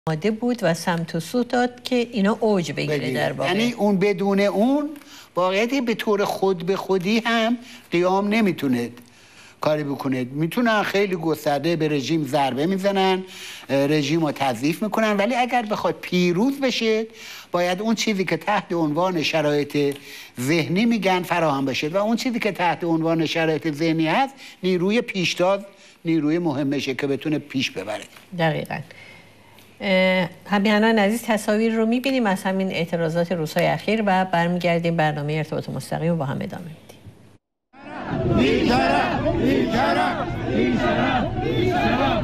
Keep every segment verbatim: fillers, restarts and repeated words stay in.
آماده بود و سمت و سو داد که اینا اوج بگیره در واقع. یعنی اون بدون اون واقعیت به طور خود به خودی هم قیام نمیتونه کاری بکنه. میتونن خیلی گسترده به رژیم ضربه میزنن، رژیم رو تضعیف میکنن، ولی اگر بخواد پیروز بشه باید اون چیزی که تحت عنوان شرایط ذهنی میگن فراهم بشه و اون چیزی که تحت عنوان شرایط ذهنی هست نیروی پیشتاز، نیروی مهمشه که بتونه پیش ببره. دقیقاً. همینان عزیز تصاویر رو میبینیم از همین اعتراضات روزهای اخیر و برمیگردیم برنامه ارتباط مستقیم با هم ادامه میدیم. بی‌شرف، بی‌شرف، بی‌شرف، بی‌شرف.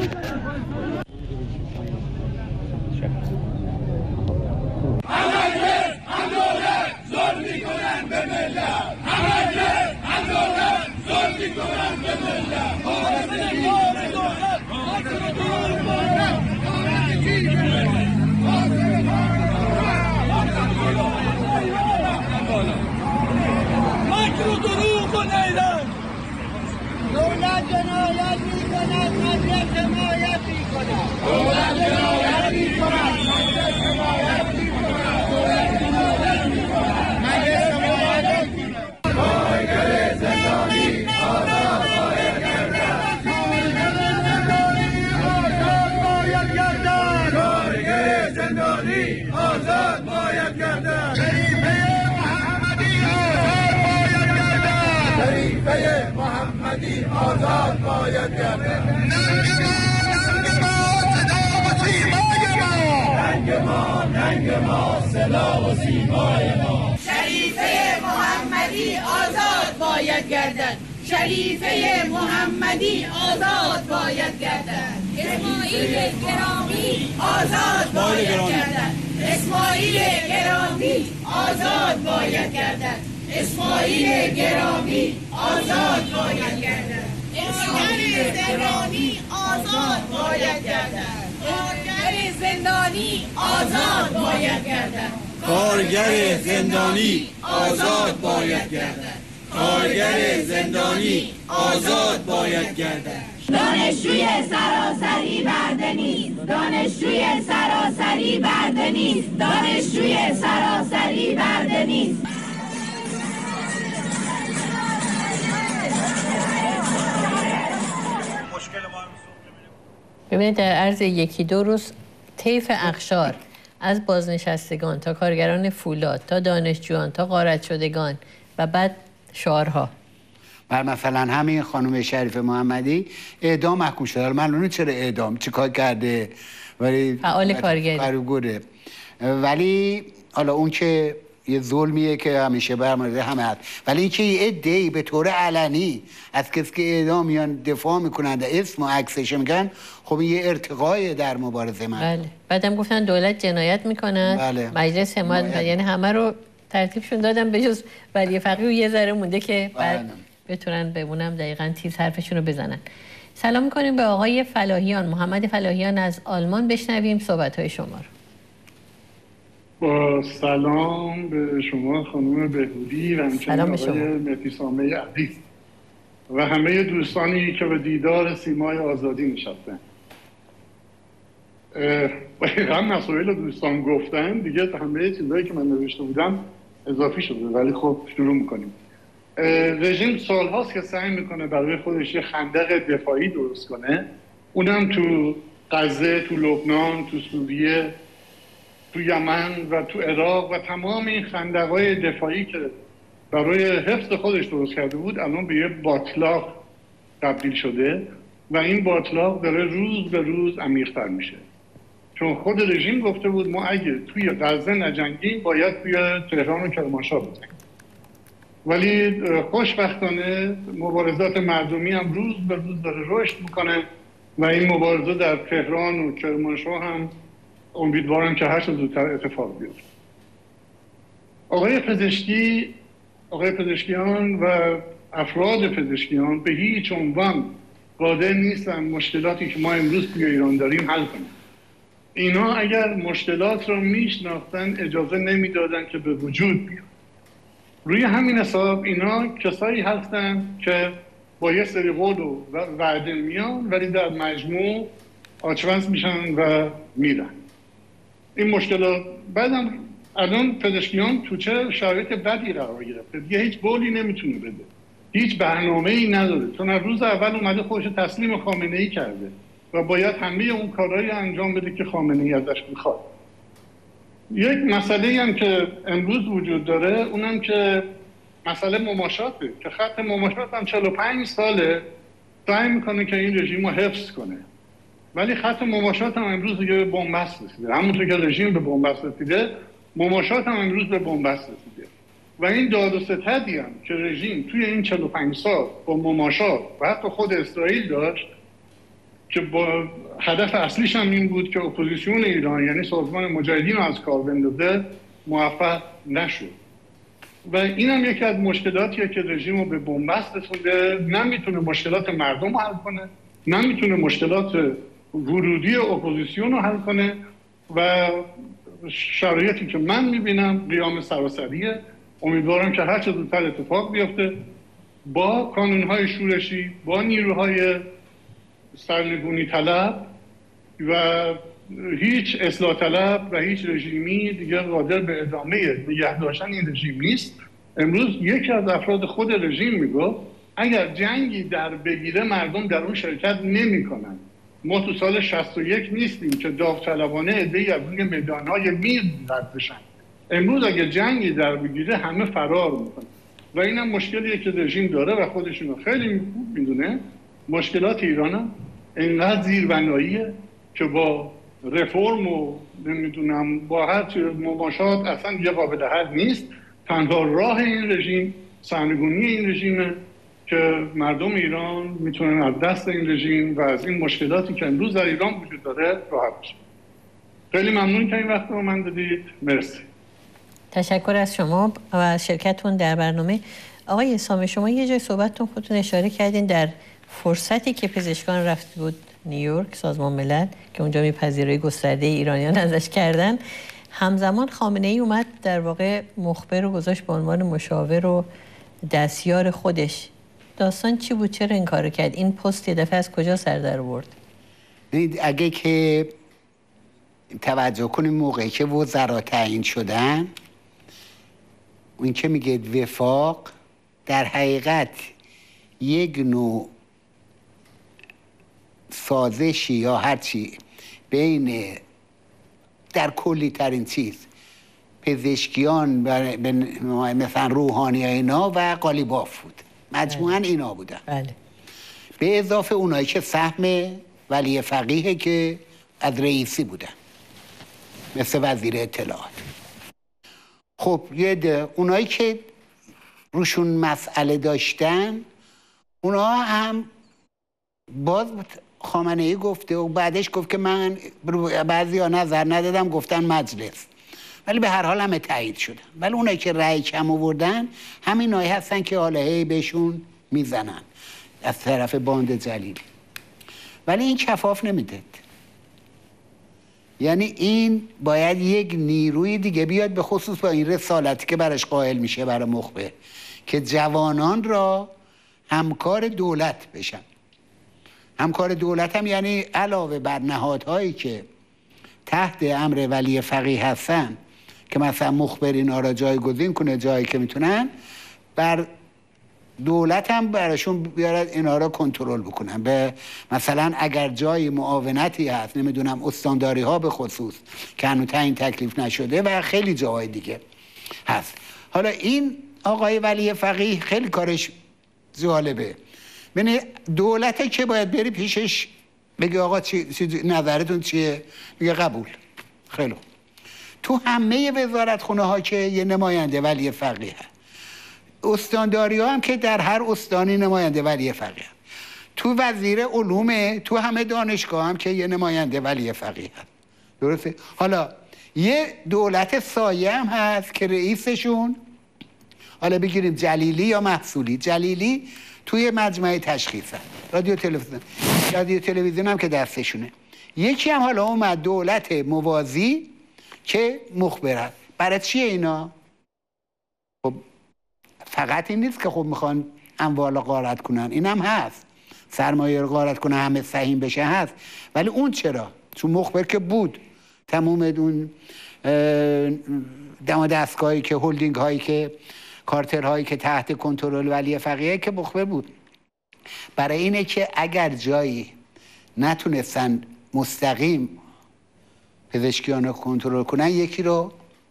همه هم دولت ظلم میکنن به ملت، همه هم دولت ظلم میکنن به ملت. مکر و دروغ و نیرنگ دولت جنایت میکند، مجلس حمایت میکند. دولت جنایت میکند، مجلس حمایت میکند. دولت جنایت میکند، مجلس حمایت میکند. کارگر زندانی آزاد باید گردد. کارگر زندانی آزاد باید گردد. شریفه محمدی آزاد باید گردد. ننگ ما ننگ ما سلاح و سیمای ما. شریفه محمدی آزاد باید گردد. شریفه محمدی آزاد باید گردد. اسماعیل گرامی آزاد باید گردد. اسماعیل گرامی آزاد باید گردد. اسماعیل گرامی آزاد باید گردد. اسماعیل زندانی آزاد باید گردد. کارگر زندانی آزاد باید گردد. کارگر زندانی آزاد باید گردد. کارگر زندانی آزاد باید گردد. دانشجوی سراسری برده نیست. دانشجوی سراسری برده نیست. دانشجوی سراسری برده نیست. ببینید در عرض یکی دو روز طیف اقشار از بازنشستگان تا کارگران فولاد تا دانشجویان تا غارت شدگان و بعد شعارها بر مثلا همین خانم شریف محمدی اعدام محکوم شده. معلومه چرا اعدام چه کار کرده، ولی فعال کارگری، ولی حالا اون که یه ظلمیه که همیشه برمارده همه هست، ولی این که یه عده‌ای به طور علنی از کسی که اعدام میان دفاع میکنند اسم و عکسش میگن، خب این یه ارتقای در مبارزه من. بله. بعدم گفتن دولت جنایت میکنه. بله. مجلس حمایت میکنه. یعنی همه رو ترتیبشون دادم به جز ولی فقیه و یه ذره مونده که بعد بتونن بمونم دقیقاً تیز حرفشون رو بزنن. سلام میکنیم به آقای فلاحیان، محمد فلاحیان از آلمان. بشنویم صحبت‌های شما رو. با سلام به شما خانم بهبودی و همچنین آقای مهدیسامه عزیز و همه دوستانی که به دیدار سیمای آزادی نشستن. دقیقا مسائل دوستان گفتن دیگه، همه چیزایی که من نوشته بودم اضافی شده، ولی خب شروع میکنیم. رژیم سالهاست که سعی میکنه برای خودش یه خندق دفاعی درست کنه، اونم تو غزه، تو لبنان، تو سوریه، تو یمن و تو عراق و تمام این خندق‌های دفاعی که برای حفظ خودش درست کرده بود الان به یه باطلاق تبدیل شده و این باطلاق داره روز به روز عمیق‌تر میشه، چون خود رژیم گفته بود ما اگه توی غزه نجنگیم باید توی تهران و کرمانشاه بجنگیم، ولی خوشبختانه مبارزات مردمی هم روز به روز داره رشد میکنه و این مبارزه در تهران و کرمانشاه هم امیدوارم که هر چه زودتر اتفاق بیفته. آقای پزشکی، آقای پزشکیان و افراد پزشکیان به هیچ عنوان قادر نیستن مشکلاتی که ما امروز توی ایران داریم حل کنن. اینا اگر مشکلات رو میشناختن اجازه نمیدادن که به وجود بیان. روی همین حساب اینا کسایی هستن که با یه سری قول و وعده میان ولی در مجموع آچمز میشن و میرن. این مشکلات بعدم الان پزشکیان تو چه شرایط بدی قرار گرفته، دیگه هیچ بولی نمیتونه بده، هیچ برنامه‌ای نداره، چون از روز اول اومده خودش تسلیم خامنه‌ای کرده و باید همه اون کارهایی انجام بده که خامنه‌ای ازش میخواد. یک مسئله هم که امروز وجود داره اونم که مسئله مماشاته که خط مماشات هم چهل و پنج ساله سعی میکنه که این رژیم رو حفظ کنه، ولی خط مماشات هم امروز دیگه به بنبست رسیده. همونطور که رژیم به بنبست رسیده، مماشات هم امروز به بنبست رسیده و این داد و ستدی هم که رژیم توی این چهل و پنج سال با مماشات و حتی خود اسرائیل داشت که با هدف اصلیش هم این بود که اپوزیسیون ایران یعنی سازمان مجاهدین رو از کار بندازه، موفق نشد و این هم یکی از مشکلاتیه که رژیم رو به بنبست رسونده. نمیتونه مشکلات مردم رو حل کنه، نمیتونه مشکلات ورودی اپوزیسیون رو حل کنه و شرایطی که من میبینم قیام سراسریه. امیدوارم که هر چه زودتر اتفاق بیفته با کانونهای شورشی، با نیروهای سرنگونی طلب و هیچ اصلاح طلب و هیچ رژیمی دیگه قادر به ادامه نگه داشتن این رژیم نیست. امروز یکی از افراد خود رژیم میگه اگر جنگی در بگیره مردم در اون شرکت نمیکنن. ما تو سال شصت و یک نیستیم که داوطلبانه عده‌ای از روی میدان‌های میر رد بشن. امروز اگه جنگی در بگیره همه فرار میکنن و اینم مشکلیه که رژیم داره و خودشونو خیلی خوب میدونه. مشکلات ایران هم اینقدر زیربناییه که با رفرم و نمیدونم با هر چیز مماشات اصلا یه قابل حل نیست. تنها راه این رژیم سرنگونی این رژیمه که مردم ایران میتونن از دست این رژیم و از این مشکلاتی که امروز در ایران وجود داره راحت بشن. خیلی ممنون که این وقت رو من دادید. مرسی. تشکر از شما و از شرکتتون در برنامه. آقای سامه، شما یه جای صحبتتون خودتون اشاره کردین در فرصتی که پزشکان رفت بود نیویورک سازمان ملل که اونجا میپذیرایی گسترده ایرانیان ازش کردن، همزمان خامنه ای اومد در واقع مخبر رو گذاشت به عنوان مشاور و دستیار خودش. داستان چی بود؟ چرا این کارو کرد؟ این پست یه دفعه از کجا سر در آورد؟ اگه که توجه کنیم موقعی که وزرا تعیین شدن، اون که میگه وفاق در حقیقت یک نوع سازشی یا هرچی بین در کلی ترین چیز پزشکیان مثلا روحانی اینا و قالیباف بود، مجموعاً اینا بودن. بله. به اضافه اونایی که سهم ولی فقیه که از رئیسی بودن مثل وزیر اطلاعات. خب یه اونایی که روشون مسئله داشتن اونا هم باز خامنه ای گفته و بعدش گفت که من بعضی ها نظر ندادم، گفتن مجلس، ولی به هر حال همه تایید شدن. ولی اونایی که رأی کم آوردن همین هایی هستن که آلهه بهشون میزنن از طرف باند جلیلی. ولی این کفاف نمیده. یعنی این باید یک نیروی دیگه بیاد، به خصوص با این رسالتی که براش قائل میشه برای مخبر، که جوانان را همکار دولت بشن. همکار دولت هم یعنی علاوه بر نهادهایی که تحت امر ولی فقیه هستن که مثلا مخبر اینا را جایگزین کنه جایی که میتونن، بر دولت هم براشون بیارد اینا را کنترل بکنن. به مثلا اگر جای معاونتی هست، نمیدونم استانداری ها به خصوص که هنوز تعیین تکلیف نشده و خیلی جاهای دیگه هست. حالا این آقای ولی فقیه خیلی کارش جالبه. ببین دولته که باید بری پیشش بگی آقا چی, چی نظرتون چیه؟ میگه قبول. خیلی خوب. تو همه وزارتخونه ها که یه نماینده ولی فقیه هست، استانداری ها هم که در هر استانی نماینده ولی فقیه هست، تو وزیر علومه، تو همه دانشگاه هم که یه نماینده ولی فقیه هست. درسته؟ حالا یه دولت سایه هم هست که رئیسشون، حالا بگیریم جلیلی یا محصولی. جلیلی توی مجمع تشخیص هست، رادیو تلویزیون رادیو تلویزیون هم که دستشونه. یکی هم حالا اومد دولت موازی که مخبر هست. برای چیه اینا؟ خب فقط این نیست که خب میخوان اموال غارت کنن، این هم هست. سرمایه رو غارت کنه همه سهیم بشه هست، ولی اون چرا؟ چون مخبر که بود، تمام اون دم دستگاهی که هولدینگ هایی که کارتر هایی که تحت کنترل ولی فقیه که مخبر بود. برای اینه که اگر جایی نتونستن مستقیم پزشکیان رو کنترل کنن، یکی رو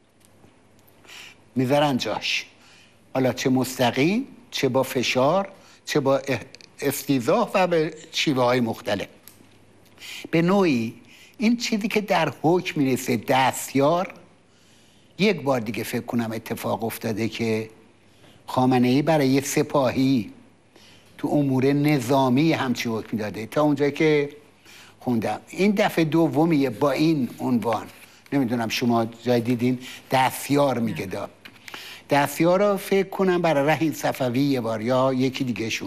میذارن جاش، حالا چه مستقیم، چه با فشار، چه با استیضاح و به شیوه های مختلف. به نوعی این چیزی که در حکم میرسه دستیار، یک بار دیگه فکر کنم اتفاق افتاده که خامنه‌ای برای سپاهی تو امور نظامی همچی حکم داده. تا اونجایی که خوندم این دفعه دومیه با این عنوان، نمیدونم شما جای دیدین، دستیار میگه دا. دستیار رو فکر کنم برای رحیم صفوی یه بار یا یکی دیگه شون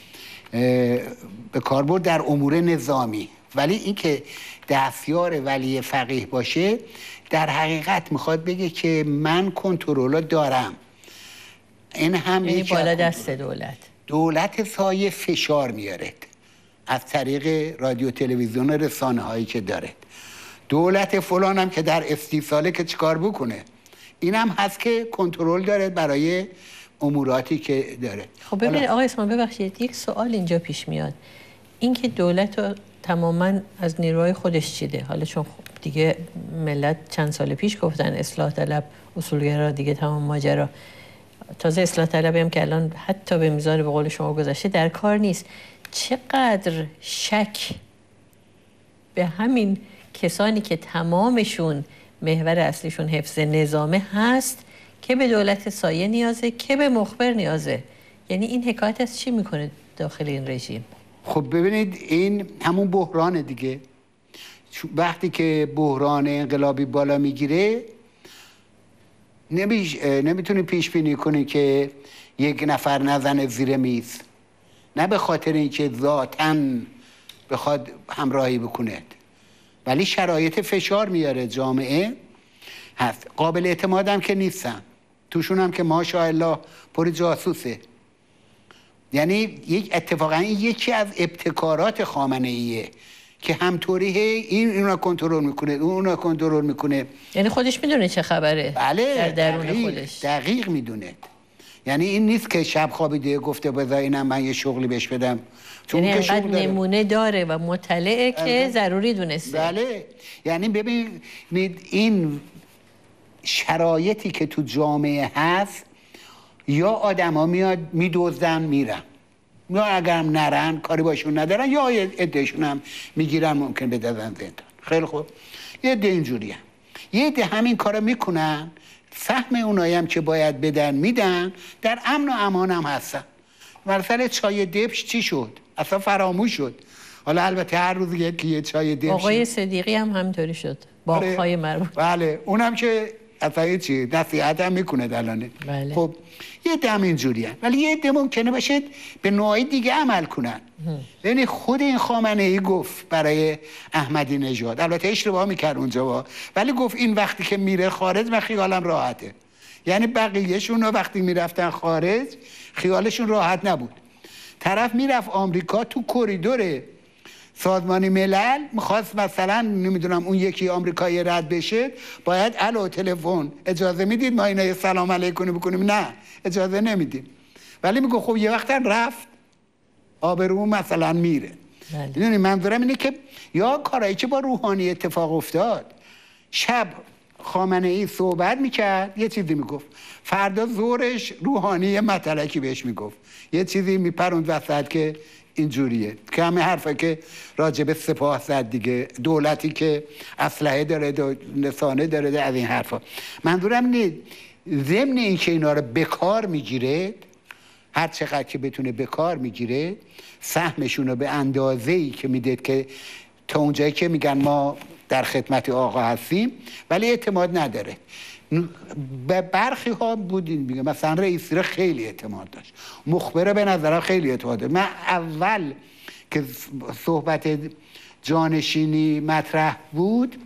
به کار برد در امور نظامی، ولی این که دستیار ولی فقیه باشه در حقیقت میخواد بگه که من کنترل دارم. این هم یعنی بالا دست دولت دولت سایه فشار میاره از طریق رادیو تلویزیون رسانه هایی که داره. دولت فلان هم که در استیصاله که چیکار بکنه، این هم هست که کنترل داره برای اموراتی که داره. خب ببینید آقای اسمان، ببخشید یک سوال اینجا پیش میاد، این که دولت رو تماما از نیروهای خودش چیده، حالا چون خب دیگه ملت چند سال پیش گفتن اصلاح طلب اصولگرا دیگه تمام ماجرا، تازه اصلاح طلبی هم که الان حتی به میزان به قول شما گذشته در کار نیست. چقدر شک به همین کسانی که تمامشون محور اصلیشون حفظ نظامه هست که به دولت سایه نیازه که به مخبر نیازه؟ یعنی این حکایت از چی میکنه داخل این رژیم؟ خب ببینید این همون بحران دیگه، وقتی که بحران انقلابی بالا میگیره نمیش... نمیتونی پیش بینی کنی که یک نفر نزنه زیر میز، نه به خاطر اینکه ذاتاً بخواد همراهی بکنه، ولی شرایط فشار میاره جامعه هست. قابل اعتمادم که نیستن، توشون هم که ماشاءالله پر جاسوسه. یعنی یک اتفاقا این یکی از ابتکارات خامنه‌ایه که همطوریه، این اونو کنترل میکنه، اونو کنترل میکنه. یعنی خودش میدونه چه خبره؟ بله، در درون دقیق، خودش دقیق میدونه. یعنی این نیست که شب خوابیده گفته بذار اینم من یه شغلی بهش بدم، چون یعنی که انقدر نمونه داره و مطلعه که ضروری دونسته. بله، یعنی ببینید این شرایطی که تو جامعه هست، یا آدما میاد میدوزدن میرن، یا اگرم نرن کاری باشون ندارن، یا عدهشون هم میگیرن ممکن بدازن زندان. خیلی خوب، یه عده اینجوری هم. یه عده همین کارو میکنن، سهم اونایی هم که باید بدن میدن، در امن و امان هم هستن. مثلا چای دبش چی شد؟ اصلا فراموش شد. حالا البته هر روز یکی یه چای دبش. آقای صدیقی هم همطوری شد، باغ‌های مربوط. بله، اونم که اصلا چی نصیحت هم میکنه دلانه. بله. خب یه دم اینجوری هم. ولی یه دم ممکنه باشه به نوعی دیگه عمل کنن. یعنی خود این خامنه‌ای گفت برای احمدی نژاد، البته اشتباه میکرد اونجا با، ولی گفت این وقتی که میره خارج من خیالم راحته. یعنی بقیه‌شون وقتی میرفتن خارج خیالشون راحت نبود. طرف میرفت آمریکا، تو کریدور سازمان ملل میخواست مثلا نمیدونم اون یکی آمریکایی رد بشه، باید الو تلفن اجازه میدید ما اینا سلام علیکم بکنیم؟ نه اجازه نمیدیم. ولی میگه خب یه وقت رفت آبرو مثلا میره. میدونی منظورم اینه که یا کارایی که با روحانی اتفاق افتاد، شب خامنه‌ای صحبت میکرد یه چیزی میگفت، فردا ظهرش روحانی مطلقی بهش میگفت یه چیزی میپروند وسط که اینجوریه، که همه حرفا که راجب سپاه زد دیگه، دولتی که اسلحه داره دو نسانه داره ده، از این حرفا. منظورم اینه ضمن این که اینا رو بکار میگیره، هر چقدر که بتونه بکار میگیره، سهمشون رو به اندازه‌ای که میدید که تا اونجایی که میگن ما در خدمت آقا هستیم، ولی اعتماد نداره. به برخی ها بودین میگه مثلا رئیسی رو خیلی اعتماد داشت، مخبره به نظرم خیلی اعتماد داشت. من اول که صحبت جانشینی مطرح بود،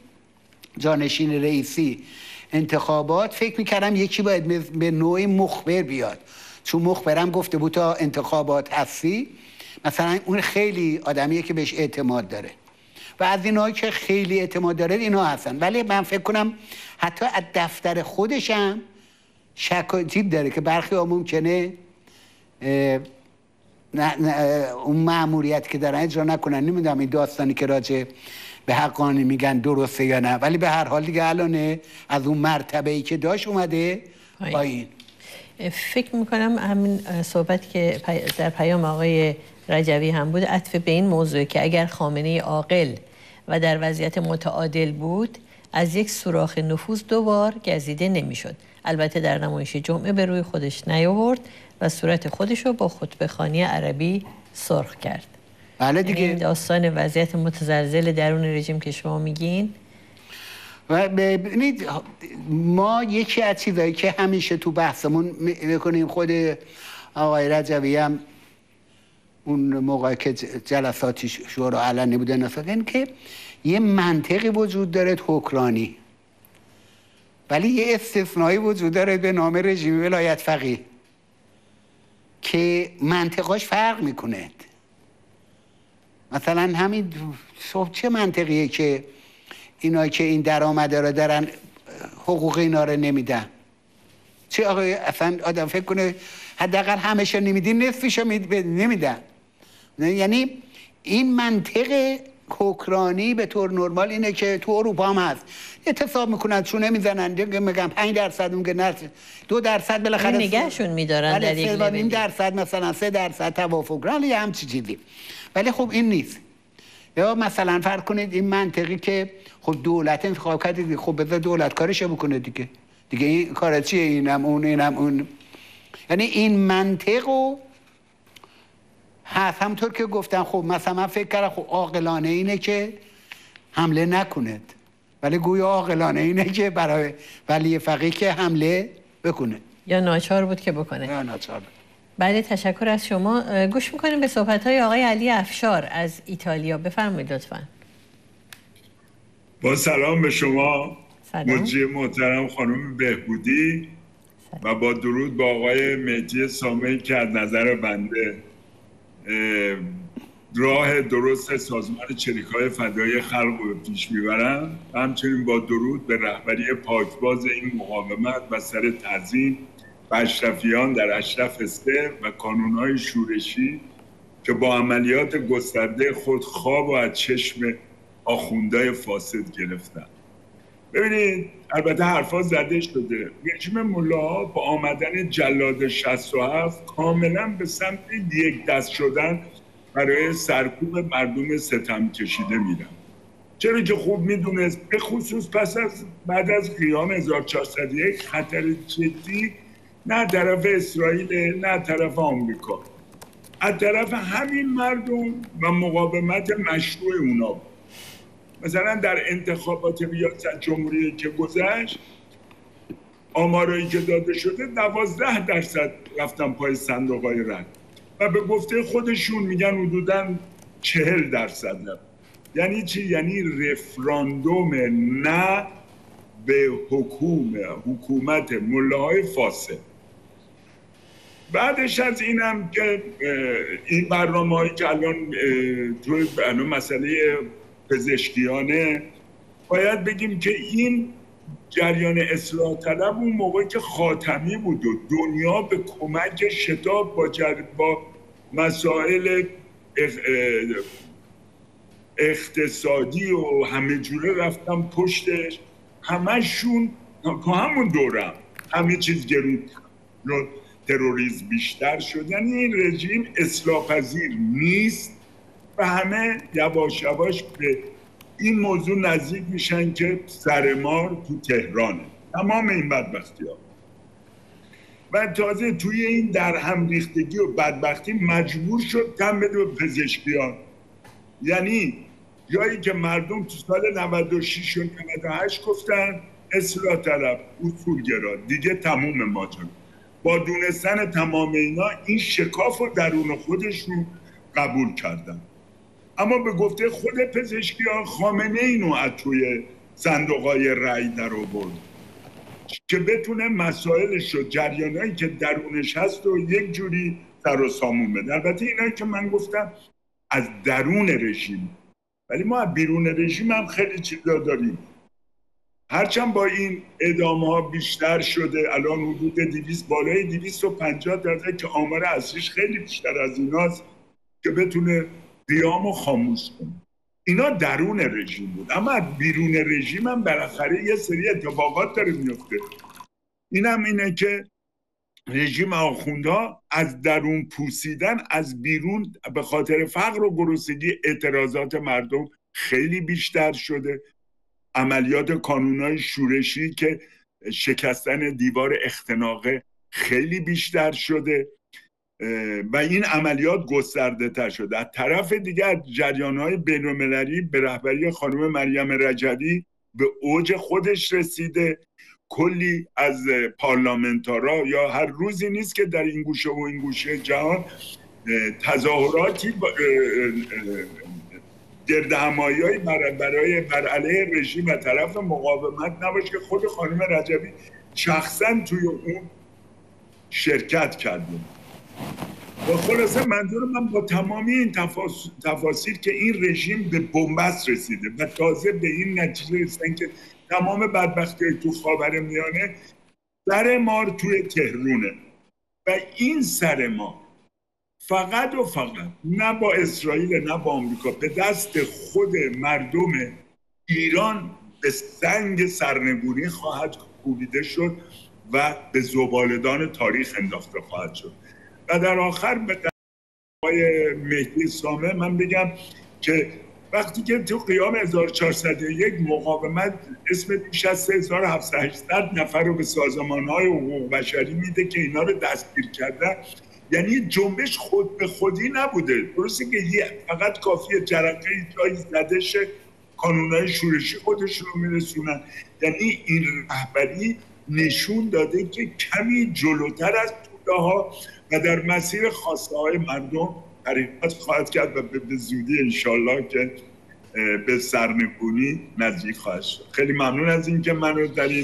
جانشین رئیسی انتخابات، فکر میکردم یکی باید به نوعی مخبر بیاد، چون مخبرم گفته بود تا انتخابات هستی مثلا اون خیلی آدمیه که بهش اعتماد داره و از اینایی که خیلی اعتماد داره اینا هستن، ولی من فکر کنم حتی از دفتر خودش هم شک و تیب داره که برخی ها ممکنه نه نه اون مأموریت که دارن اجرا نکنن. نمیدونم این داستانی که راجع به حقانی میگن درسته یا نه، ولی به هر حال دیگه الان از اون مرتبه‌ای که داشت اومده پایین. فکر میکنم همین صحبت که در پیام آقای رجوی هم بود عطف به این موضوع که اگر خامنه‌ای عاقل و در وضعیت متعادل بود از یک سوراخ نفوذ دو بار گزیده نمیشد. البته در نمایش جمعه به روی خودش نیاورد و صورت خودش رو با خطبه‌خوانی عربی سرخ کرد. بله دیگه. این داستان وضعیت متزلزل درون رژیم که شما میگین و ببینید ما یکی از چیزایی که همیشه تو بحثمون میکنیم، خود آقای رجوی هم اون موقع که جلسات شورا علنی بوده نسازن که یه منطقی وجود داره حکمرانی، ولی یه استثنایی وجود داره به نام رژیم ولایت فقیه که منطقاش فرق میکنه. مثلا همین صبح چه منطقیه که اینایی که این درآمده رو دارن حقوق اینا رو نمیدن؟ چه آقای اصلا آدم فکر کنه حداقل همشه نمیدین نصفشو نمیدن. یعنی این منطق حکمرانی به طور نرمال اینه که تو اروپا هم هست، اعتصاب میکنن چون نمیزنن، میگن پنج درصد میگه نه دو درصد بالاخره نگهشون میدارن در یک لول درصد مثلا سه درصد توافق ران یا همچی چیزی. ولی خب این نیست. یا مثلا فرض کنید این منطقی که خب دولت انتخاب کرده دیگه، خب بذار دولت کارش بکنه دیگه. دیگه این کار چیه؟ اینم اون اینم اون. یعنی این منطقو هست. همطور که گفتم خب مثلا من فکر کردم خب عاقلانه اینه که حمله نکنه، ولی گویا عاقلانه اینه که برای ولی فقیه که حمله بکنه. یا ناچار بود که بکنه. یا ناچار. بله تشکر از شما. گوش میکنیم به صحبت‌های آقای علی افشار از ایتالیا. بفرمایید لطفاً. با سلام به شما سلام. مجری محترم خانم بهبودی سلام. و با درود با آقای مهدی سامعی که از نظر بنده راه درست سازمان چریک‌های فدایی خلق رو پیش میبرن و همچنین با درود به رهبری پاکباز این مقاومت و سر تعظیم و اشرفیان در اشرف سه و کانون‌های شورشی که با عملیات گسترده خود خواب و از چشم آخوندهای فاسد گرفتن. ببینید البته حرفا زده شده، رژیم ملاها با آمدن جلاد شصت و هفت کاملا به سمت یک دست شدن برای سرکوب مردم ستم کشیده میرن، چرا که خوب میدونست به خصوص پس از بعد از قیام هزار و چهارصد و یک خطر جدی نه طرف اسرائیل نه طرف آمریکا، از طرف همین مردم و مقاومت مشروع اونا بود. مثلا در انتخابات ریاست جمهوری که گذشت آمارایی که داده شده دوازده درصد رفتن پای صندوق‌های رای و به گفته خودشون میگن حدوداً چهل درصد. یعنی چی؟ یعنی رفراندوم نه به حکومت حکومت ملاهای فاسد. بعدش از اینم که این برنامه‌هایی که الان توی الان مسئله پزشکیانه باید بگیم که این جریان اصلاح طلب اون موقعی که خاتمی بود و دنیا به کمک شتاب با, جر... با مسائل اقتصادی و همه جوره رفتن پشتش، همشون تو همون دورم همه چیز گرون رو تروریسم بیشتر شد. یعنی این رژیم اصلاح پذیر نیست و همه یواش یواش به این موضوع نزدیک میشن که سرمار تو تهرانه. تمام این بدبختی ها و تازه توی این در هم ریختگی و بدبختی مجبور شد تن بده به پزشکیان. یعنی جایی که مردم تو سال نود و شش و نود و هشت گفتن اصلاح طلب اصولگرا دیگه تموم ماجرا، با دونستن تمام اینا این شکاف رو درون خودشون قبول کردن. اما به گفته خود پزشکیان خامنه اینو از توی صندوق‌های رأی در آورد که بتونه مسائلش و جریانایی که درونش هست و یک جوری سر و سامون بده. البته اینایی که من گفتم از درون رژیم، ولی ما از بیرون رژیم هم خیلی چیزا داریم. هرچند با این اعدام ها بیشتر شده، الان حدود دویست بالای دویست و پنجاه درصد که آمار اصلیش خیلی بیشتر از ایناست که بتونه قیامو خاموش کنه. اینا درون رژیم بود، اما از بیرون رژیم هم بالاخره یه سری اتفاقات داره میفته. اینم اینه که رژیم آخوندها از درون پوسیدن، از بیرون به خاطر فقر و گرسنگی اعتراضات مردم خیلی بیشتر شده. عملیات کانونای شورشی که شکستن دیوار اختناقه خیلی بیشتر شده و این عملیات گسترده تر شده. از طرف دیگر جریان‌های بین‌المللی به رهبری خانم مریم رجبی به اوج خودش رسیده. کلی از پارلمانتارا یا هر روزی نیست که در این گوشه و این گوشه جهان تظاهراتی گردهمایی‌هایی برای بر علیه رژیم و طرف مقاومت نباشه که خود خانم رجبی شخصا توی اون شرکت کرده. و خلاصه منظور من با تمامی این تفاصیل, تفاصیل که این رژیم به بنبست رسیده و تازه به این نتیجه رسیدن که تمام بدبختی تو خاورمیانه سر مار توی تهرونه و این سر ما فقط و فقط نه با اسرائیل نه با آمریکا، به دست خود مردم ایران به سنگ سرنگونی خواهد کوبیده شد و به زباله‌دان تاریخ انداخته خواهد شد. و در آخر به آقای مهدی سامه من بگم که وقتی که تو قیام هزار و چهارصد و یک مقاومت اسم بیش از سه هزار و هفتصد و هشتصد نفر رو به سازمان‌های حقوق بشری میده که اینا رو دستگیر کردن، یعنی جنبش خود به خودی نبوده. درسته که فقط کافیه جرقه جایی زده شه کانونهای شورشی خودشون رو میرسونن. یعنی این رهبری نشون داده که کمی جلوتر از توده ها و در مسیر خواسته های مردم حرکت خواهد کرد و به زودی انشالله که به سرنگونی نزدیک خواهد شد. خیلی ممنون از این که منو در این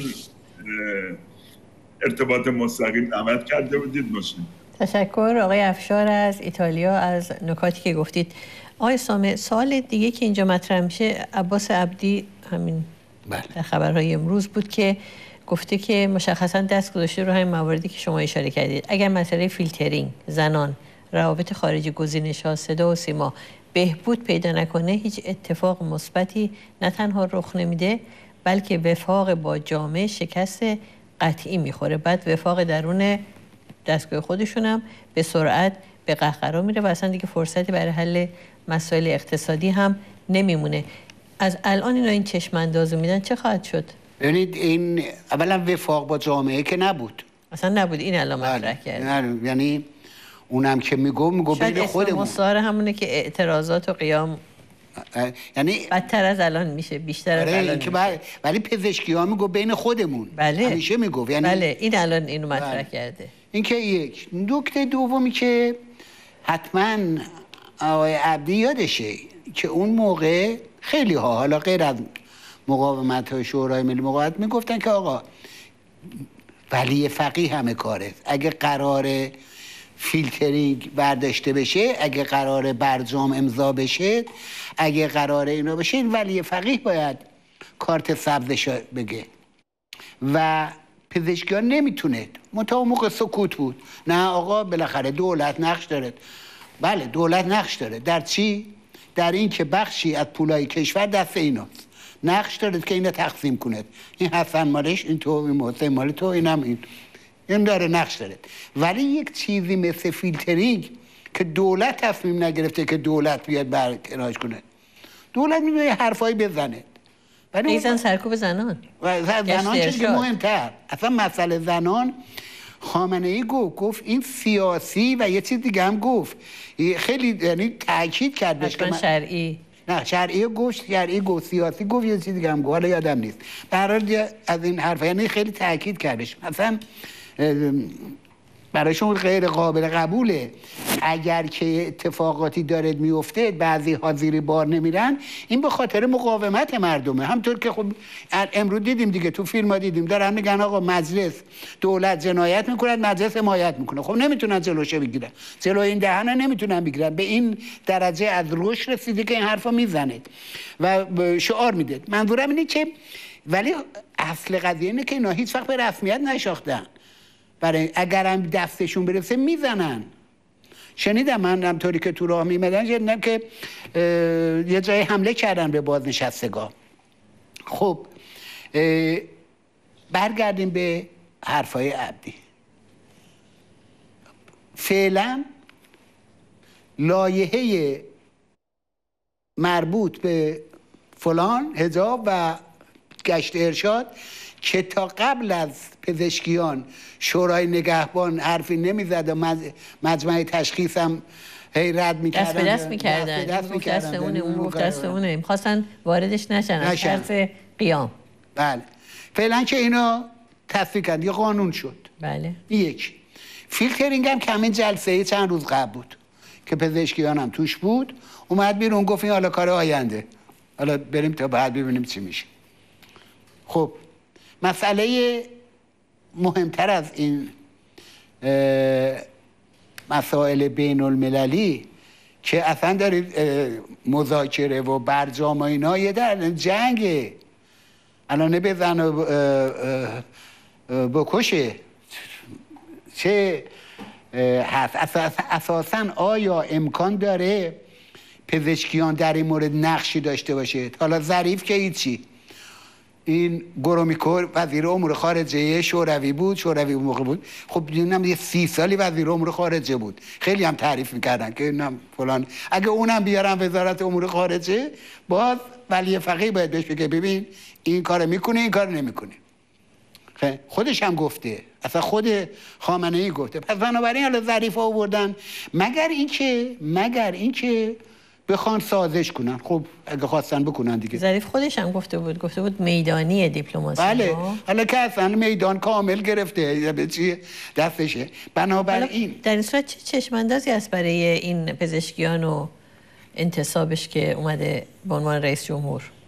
ارتباط مستقیم دعوت کرده بودید. باشید. تشکر آقای افشار از ایتالیا از نکاتی که گفتید. آقای سامه، سوال دیگه که اینجا مطرح میشه، عباس عبدی همین بله. در خبرهای امروز بود که گفته که مشخصا دست گذاشته رو همین مواردی که شما اشاره کردید. اگر مسئله فیلترینگ، زنان، روابط خارجی، گزینش‌ها، صدا و سیما بهبود پیدا نکنه، هیچ اتفاق مثبتی نه تنها رخ نمیده بلکه وفاق با جامعه شکست قطعی میخوره. بعد وفاق درون دستگاه خودشون هم به سرعت به قهقرا میره و اصلا دیگه فرصتی برای حل مسائل اقتصادی هم نمیمونه. از الان اینا این چشم اندازی میدن چه خواهد شد؟ ببینید این اولا وفاق با جامعه که نبود، اصلا نبود. این الان مطرح کرد. یعنی اونم که میگو میگو بین خودمون. مصدر همونه که اعتراضات و قیام یعنی بدتر از الان میشه، بیشتر از الان میشه. بله. ولی پزشکی ها میگو بین خودمون. بله. همیشه میگو. یعنی بله این الان اینو مطرح بله. کرده. این که یک. نکته دومی که حتما آقای عبدی یادشه که اون موقع خیلی ها حالا غیر از مقاومت های شورای ملی مقاومت میگفتن که آقا ولی فقیه همه کاره، اگه قراره فیلترینگ برداشته بشه، اگه قراره برجام امضا بشه، اگه قراره اینا بشه، ولی فقیه باید کارت سبزش بگه و پزشکی ها نمیتونه. منتها موقع سکوت بود. نه آقا بالاخره دولت نقش داره. بله دولت نقش داره. در چی؟ در این که بخشی از پولای کشور دست ایناست. نقش داره که اینا تقسیم کنه. این حسن مالش، این تو، این محسن مال تو، اینم این. این داره نقش داره. ولی یک چیزی مثل فیلترینگ که دولت تصمیم نگرفته که دولت بیاد برکنارش کنه. دولت میتونه حرفایی بزنه. میزن سرکوب زنان. زنان چیزی مهمتر. اصلا مسئله زنان خامنه ای گفت گفت این سیاسی و یه چیز دیگه هم گفت. خیلی یعنی تاکید کرد بهش که من شرعی نه شرعی گفت، شرعی گفت، سیاسی گفت، یه چیز دیگه هم گفت، حالا یادم نیست. به هر حال از این حرفا یعنی خیلی تاکید کردش. مثلا برایشون غیر قابل قبوله. اگر که اتفاقاتی داره میفته بعضی ها زیر بار نمیرن، این به خاطر مقاومت مردمه. همطور که خب امروز دیدیم دیگه، تو فیلم ها دیدیم دارن میگن آقا مجلس، دولت جنایت میکنه، مجلس حمایت میکنه. خب نمیتونن جلوشو بگیرن، جلو این دهنه نمیتونن بگیرن. به این درجه از رشد رسیده که این حرفا میزنه و شعار میده. منظورم اینه که ولی اصل قضیه اینه که اینا هیچ وقت به رسمیت نشاختن. برای اگر هم دستشون برسه میزنن. شنیدم من همطوری که تو راه میمدن شنیدم که یه جای حمله کردن به بازنشستگان. خب برگردیم به حرفای عبدی. فعلا لایحه مربوط به فلان حجاب و گشت ارشاد که تا قبل از پزشکیان شورای نگهبان حرفی نمیزد و مجمع تشخیص هم هی رد میکردن، دست به دست میکردن، دست به دست اونه، اون گفت دست اونه، میخواستن واردش نشن از طرف قیام. بله فعلا که اینا تصفیه کرد، یه قانون شد. بله یک فیلترینگ هم که همین جلسه چند روز قبل بود که پزشکیان هم توش بود، اومد بیرون گفت این حالا کار آینده، حالا بریم تا بعد ببینیم چی میشه. خب مسئله مهمتر از این مسائل بین المللی که اصلا دارید مذاکره و برجام و اینا، یه در جنگه، الان بزن و بکشه چه هست. اساسا آیا امکان داره پزشکیان در این مورد نقشی داشته باشه؟ حالا ظریف که هیچی، این گرومیکور وزیر امور خارجه شوروی بود، شوروی موقع بود، خب اینم یه سی سالی وزیر امور خارجه بود، خیلی هم تعریف میکردن که اینم فلان. اگه اونم بیارن وزارت امور خارجه، باز ولی فقیه باید بهش بگه ببین این کار میکنه این کار نمیکنه. خودش هم گفته، اصلا خود خامنه ای گفته. پس بنابراین حالا ظریف ها آوردن مگر اینکه مگر اینکه بخوان سازش کنن. خب اگه خواستن بکنن دیگه. ظریف خودش هم گفته بود گفته بود میدانی دیپلماسی. بله حالا که اصلا میدان کامل گرفته به چی دستشه. بنابراین در این صورت چه چشماندازی است برای این پزشکیان و انتصابش که اومده به عنوان رئیس جمهور؟